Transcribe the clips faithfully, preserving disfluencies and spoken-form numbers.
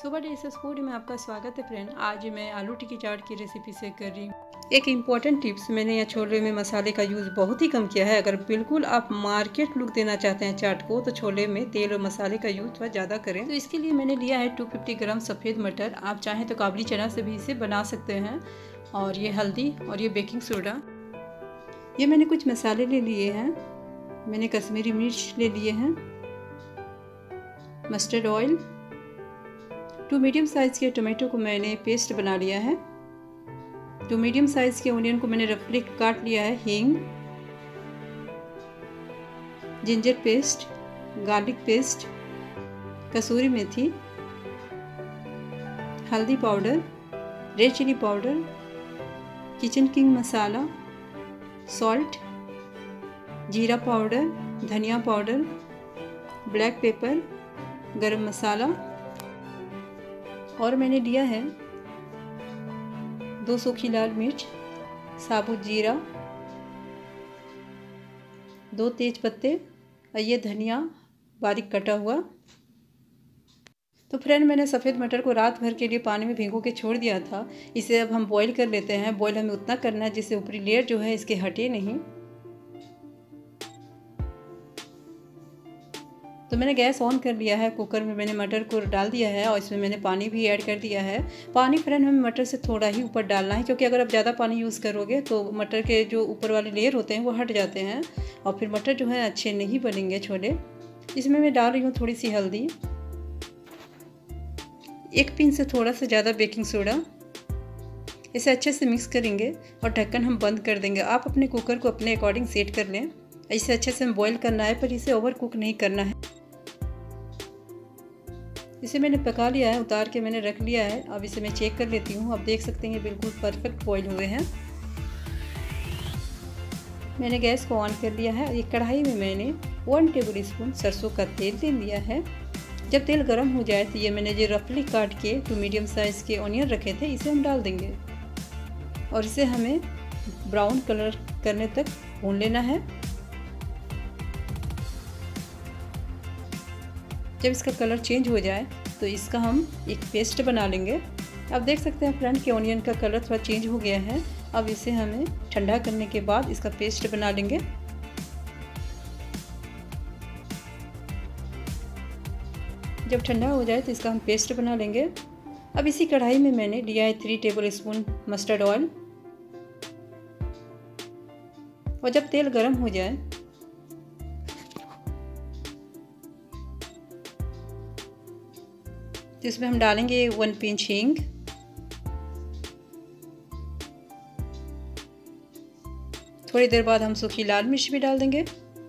सुबह dishes food में आपका स्वागत है फ्रेंड। आज मैं आलू टिक्की चाट की रेसिपी शेयर कर रही हूँ। एक इम्पॉर्टेंट टिप्स, मैंने यहाँ छोले में मसाले का यूज़ बहुत ही कम किया है। अगर बिल्कुल आप मार्केट लुक देना चाहते हैं चाट को, तो छोले में तेल और मसाले का यूज़ थोड़ा ज़्यादा करें। तो इसके लिए मैंने लिया है दो सौ पचास ग्राम सफ़ेद मटर। आप चाहें तो काबली चना से भी इसे बना सकते हैं। और ये हल्दी और ये बेकिंग सोडा। ये मैंने कुछ मसाले ले लिए हैं। मैंने कश्मीरी मिर्च ले लिए हैं, mustard oil, two medium size के टोमेटो को मैंने पेस्ट बना लिया है, टू मीडियम साइज़ के ऑनियन को मैंने रफली काट लिया है, हींग, जिंजर पेस्ट, गार्लिक पेस्ट, कसूरी मेथी, हल्दी powder, red chilli powder, Kitchen King मसाला, सॉल्ट, जीरा पाउडर, धनिया पाउडर, ब्लैक पेपर, गरम मसाला, और मैंने लिया है दो सूखी लाल मिर्च, साबुत जीरा, दो तेज पत्ते और ये धनिया बारीक कटा हुआ। तो फ्रेंड, मैंने सफ़ेद मटर को रात भर के लिए पानी में भिगो के छोड़ दिया था। इसे अब हम बॉईल कर लेते हैं। बॉईल हमें उतना करना है जिससे ऊपरी लेयर जो है इसके हटे नहीं। तो मैंने गैस ऑन कर लिया है। कुकर में मैंने मटर को डाल दिया है और इसमें मैंने पानी भी ऐड कर दिया है। पानी फ्रेंड हमें मटर से थोड़ा ही ऊपर डालना है, क्योंकि अगर आप ज़्यादा पानी यूज़ करोगे तो मटर के जो ऊपर वाले लेयर होते हैं वो हट जाते हैं और फिर मटर जो है अच्छे नहीं बनेंगे छोले। इसमें मैं डाल रही हूँ थोड़ी सी हल्दी, एक पिंच से थोड़ा सा ज़्यादा बेकिंग सोडा। इसे अच्छे से मिक्स करेंगे और ढक्कन हम बंद कर देंगे। आप अपने कुकर को अपने अकॉर्डिंग सेट कर लें। इसे अच्छे से हमें बॉईल करना है, पर इसे ओवर कुक नहीं करना है। इसे मैंने पका लिया है, उतार के मैंने रख लिया है। अब इसे मैं चेक कर लेती हूँ। आप देख सकते हैं बिल्कुल परफेक्ट बॉईल हुए हैं। मैंने गैस को ऑन कर लिया है। एक कढ़ाई में मैंने वन टेबल स्पून सरसों का तेल ले लिया है। जब तेल गर्म हो जाए तो ये मैंने जो रफली काट के टू मीडियम साइज़ के ऑनियन रखे थे, इसे हम डाल देंगे और इसे हमें ब्राउन कलर करने तक भून लेना है। जब इसका कलर चेंज हो जाए तो इसका हम एक पेस्ट बना लेंगे। आप देख सकते हैं फ्रेंड कि ऑनियन का कलर थोड़ा चेंज हो गया है। अब इसे हमें ठंडा करने के बाद इसका पेस्ट बना लेंगे। जब ठंडा हो जाए तो इसका हम पेस्ट बना लेंगे। अब इसी कढ़ाई में मैंने लिया है three tablespoon mustard oil, और जब तेल गर्म हो जाए तो इसमें हम डालेंगे वन पिंच हींग, थोड़ी देर बाद हम सूखी लाल मिर्च भी डाल देंगे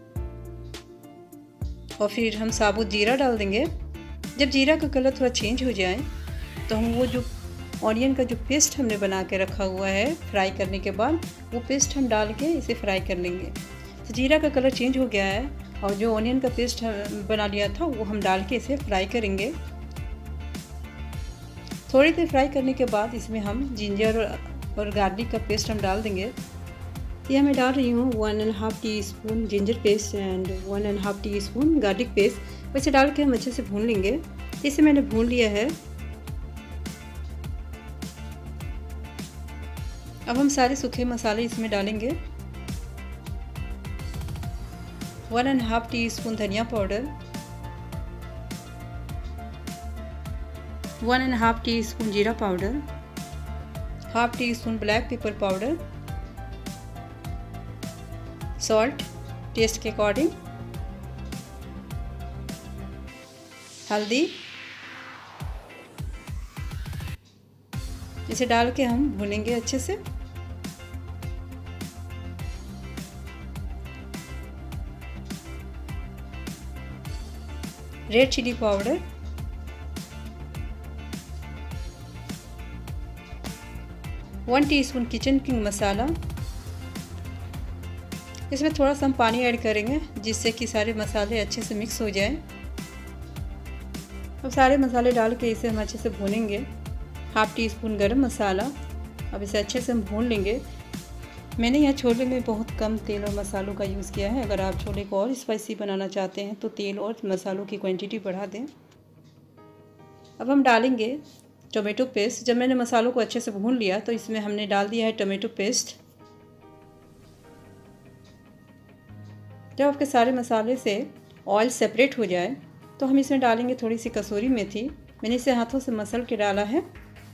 और फिर हम साबुत जीरा डाल देंगे। जब जीरा का कलर थोड़ा चेंज हो जाए तो हम वो जो ऑनियन का जो पेस्ट हमने बना के रखा हुआ है फ्राई करने के बाद, वो पेस्ट हम डाल के इसे फ्राई कर लेंगे। तो जीरा का कलर चेंज हो गया है और जो ऑनियन का पेस्ट बना लिया था वो हम डाल के इसे फ्राई करेंगे। थोड़ी देर फ्राई करने के बाद इसमें हम जिंजर और गार्लिक का पेस्ट हम डाल देंगे। ये मैं डाल रही हूँ one and half teaspoon ginger paste and one and half teaspoon garlic paste. वैसे डाल के हम अच्छे से भून लेंगे। इसे मैंने भून लिया है। अब हम सारे सूखे मसाले इसमें डालेंगे। One and half teaspoon धनिया powder, one and half teaspoon जीरा powder, half teaspoon black pepper powder, salt taste के अकॉर्डिंग, हल्दी। इसे डाल के हम भूनेंगे अच्छे से। Red chilli powder, one teaspoon Kitchen King masala. इसमें थोड़ा सा हम पानी ऐड करेंगे जिससे कि सारे मसाले अच्छे से मिक्स हो जाएं। अब सारे मसाले डाल के इसे हम अच्छे से भूनेंगे। हाफ टी स्पून गरम मसाला। अब इसे अच्छे से हम भून लेंगे। मैंने यहाँ छोले में बहुत कम तेल और मसालों का यूज़ किया है। अगर आप छोले को और स्पाइसी बनाना चाहते हैं तो तेल और मसालों की क्वांटिटी बढ़ा दें। अब हम डालेंगे टोमेटो पेस्ट। जब मैंने मसालों को अच्छे से भून लिया तो इसमें हमने डाल दिया है टोमेटो पेस्ट। जब आपके सारे मसाले से ऑयल सेपरेट हो जाए तो हम इसमें डालेंगे थोड़ी सी कसूरी मेथी। मैंने इसे हाथों से मसल के डाला है।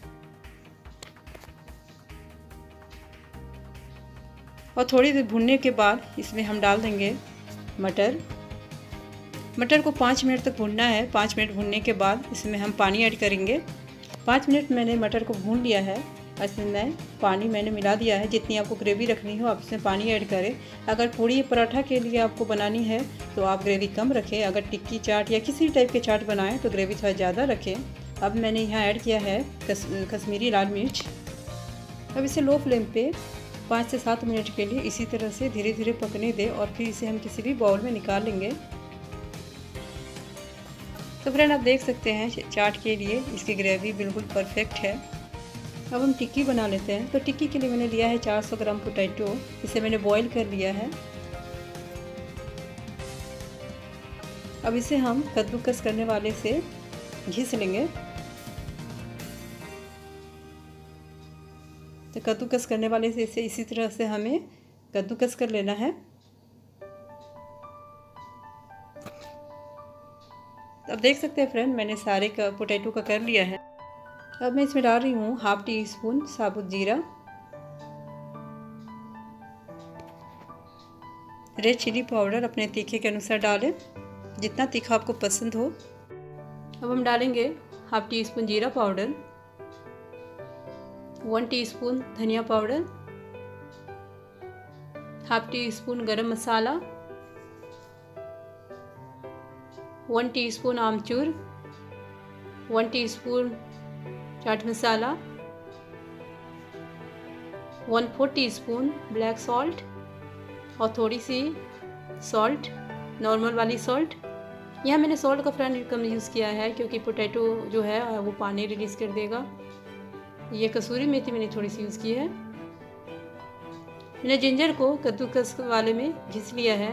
और थोड़ी देर भूनने के बाद इसमें हम डाल देंगे मटर। मटर को पाँच मिनट तक भूनना है। पाँच मिनट भूनने के बाद इसमें हम पानी ऐड करेंगे। पाँच मिनट मैंने मटर को भून लिया है। इसमें पानी मैंने मिला दिया है। जितनी आपको ग्रेवी रखनी हो आप इसमें पानी ऐड करें। अगर पूड़ी पराठा के लिए आपको बनानी है तो आप ग्रेवी कम रखें। अगर टिक्की चाट या किसी टाइप के चाट बनाएं तो ग्रेवी थोड़ा ज़्यादा रखें। अब मैंने यहाँ ऐड किया है कस, कश्मीरी लाल मिर्च। अब इसे लो फ्लेम पे पाँच से सात मिनट के लिए इसी तरह से धीरे धीरे पकने दें और फिर इसे हम किसी भी बाउल में निकाल लेंगे। तो फ्रेंड आप देख सकते हैं चाट के लिए इसकी ग्रेवी बिल्कुल परफेक्ट है। अब हम टिक्की बना लेते हैं। तो टिक्की के लिए मैंने लिया है चार सौ ग्राम पोटैटो। इसे मैंने बॉईल कर लिया है। अब इसे हम कद्दूकस करने वाले से घिस लेंगे। तो कद्दूकस करने वाले से इसे इसी तरह से हमें कद्दूकस कर लेना है। अब देख सकते हैं फ्रेंड मैंने सारे का पोटैटो का कर लिया है। अब मैं इसमें डाल रही हूँ हाफ टी स्पून साबुत जीरा, रेड चिली पाउडर अपने तीखे के अनुसार डालें, जितना तीखा आपको पसंद हो। अब हम डालेंगे हाफ टी स्पून जीरा पाउडर, वन टीस्पून धनिया powder, half teaspoon garam masala, one teaspoon आमचूर, one teaspoon chaat masala, one four teaspoon black salt और थोड़ी सी सॉल्ट, नॉर्मल वाली सॉल्ट। यहाँ मैंने सॉल्ट का फ्रेंड कम यूज़ किया है क्योंकि पोटैटो जो है वो पानी रिलीज़ कर देगा। ये कसूरी मेथी मैंने थोड़ी सी यूज़ की है। मैंने जिंजर को कद्दूकस वाले में घिस लिया है।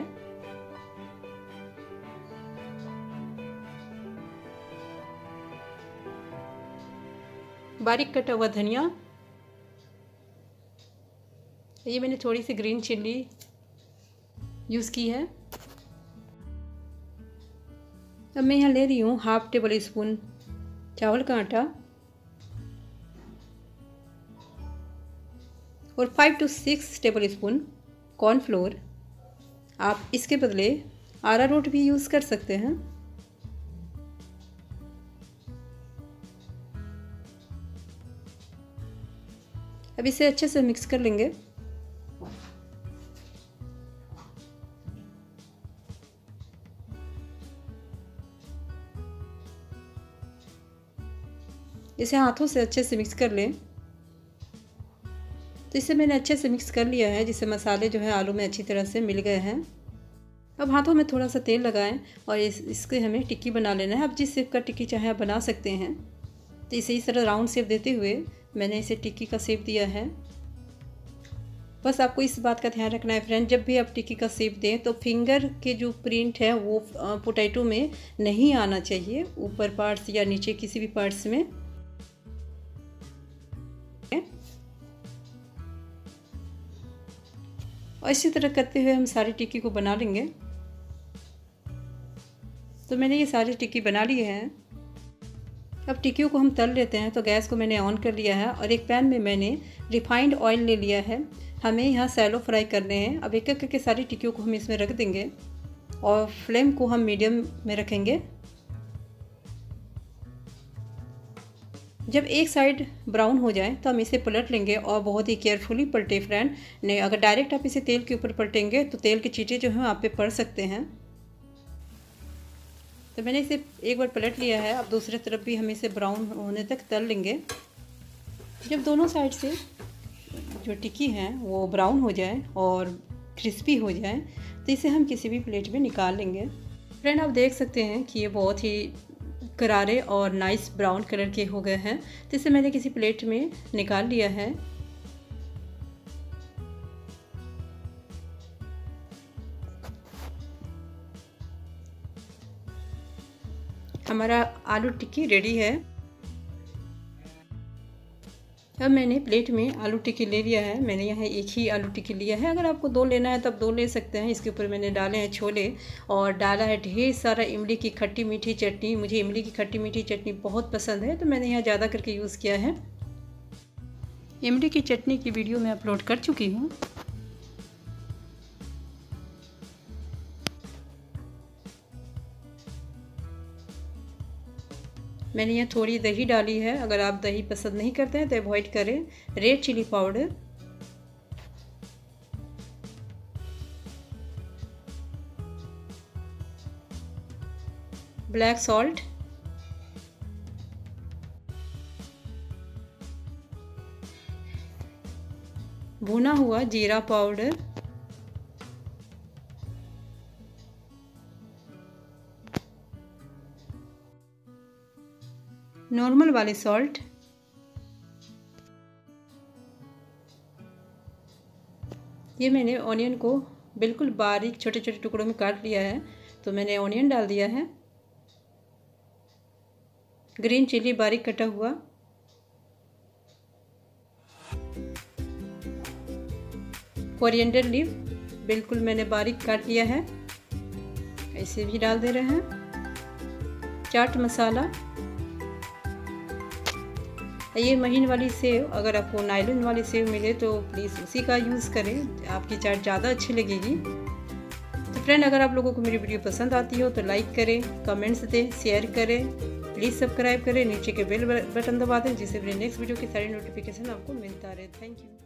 बारीक कटा हुआ धनिया, ये मैंने थोड़ी सी ग्रीन चिल्ली यूज़ की है। अब मैं यहाँ ले रही हूँ हाफ टेबल स्पून चावल का आटा और five to six tablespoon cornflour. आप इसके बदले अरारोट भी यूज़ कर सकते हैं। अब इसे अच्छे से मिक्स कर लेंगे। इसे हाथों से अच्छे से मिक्स कर लें। तो इसे मैंने अच्छे से मिक्स कर लिया है, जिससे मसाले जो है आलू में अच्छी तरह से मिल गए हैं। अब हाथों में थोड़ा सा तेल लगाएं और इस इसके हमें टिक्की बना लेना है। अब जिस शेप का टिक्की चाहे आप बना सकते हैं। तो इसे इस तरह राउंड शेप देते हुए मैंने इसे टिक्की का शेप दिया है। बस आपको इस बात का ध्यान रखना है फ्रेंड, जब भी आप टिक्की का शेप दें तो फिंगर के जो प्रिंट है वो पोटैटो में नहीं आना चाहिए, ऊपर पार्ट्स या नीचे किसी भी पार्ट्स में। और इसी तरह करते हुए हम सारी टिक्की को बना लेंगे। तो मैंने ये सारी टिक्की बना ली है। अब टिक्कियों को हम तल लेते हैं। तो गैस को मैंने ऑन कर लिया है और एक पैन में मैंने रिफाइंड ऑयल ले लिया है। हमें यहाँ सैलो फ्राई करने हैं। अब एक एक करके सारी टिक्कियों को हम इसमें रख देंगे और फ्लेम को हम मीडियम में रखेंगे। जब एक साइड ब्राउन हो जाए तो हम इसे पलट लेंगे और बहुत ही केयरफुली पलटे फ्रेंड। नहीं, अगर डायरेक्ट आप इसे तेल के ऊपर पलटेंगे तो तेल के छींटे जो हैं आप पे पड़ सकते हैं। तो मैंने इसे एक बार पलट लिया है। अब दूसरी तरफ भी हम इसे ब्राउन होने तक तल लेंगे। जब दोनों साइड से जो टिक्की हैं वो ब्राउन हो जाए और क्रिस्पी हो जाए तो इसे हम किसी भी प्लेट में निकाल लेंगे। फ्रेंड आप देख सकते हैं कि ये बहुत ही करारे और नाइस ब्राउन कलर के हो गए हैं। तो इसे मैंने किसी प्लेट में निकाल लिया है। हमारा आलू टिक्की रेडी है। अब मैंने प्लेट में आलू टिक्की ले लिया है। मैंने यहाँ एक ही आलू टिक्की लिया है, अगर आपको दो लेना है तब दो ले सकते हैं। इसके ऊपर मैंने डाले हैं छोले और डाला है ढेर सारा इमली की खट्टी मीठी चटनी। मुझे इमली की खट्टी मीठी चटनी बहुत पसंद है तो मैंने यहाँ ज़्यादा करके यूज़ किया है। इमली की चटनी की वीडियो मैं अपलोड कर चुकी हूँ। मैंने यहाँ थोड़ी दही डाली है, अगर आप दही पसंद नहीं करते हैं तो अवॉइड करें। Red chilli powder, black salt, भुना हुआ जीरा पाउडर, नॉर्मल वाली सॉल्ट, ये मैंने ऑनियन को बिल्कुल बारीक छोटे छोटे टुकड़ों में काट लिया है तो मैंने ऑनियन डाल दिया है। ग्रीन चिली बारीक कटा हुआ, कोरिएंडर लीफ बिल्कुल मैंने बारीक काट लिया है, ऐसे भी डाल दे रहे हैं। चाट मसाला, ये महीन वाली सेव, अगर आपको नायलॉन वाली सेव मिले तो प्लीज़ उसी का यूज़ करें, आपकी चाट ज़्यादा अच्छी लगेगी। तो फ्रेंड, अगर आप लोगों को मेरी वीडियो पसंद आती हो तो लाइक करें, कमेंट्स दें, शेयर करें, प्लीज़ सब्सक्राइब करें, नीचे के बेल बटन दबा दें जिससे मेरे नेक्स्ट वीडियो की सारी नोटिफिकेशन आपको मिलता रहे। Thank you.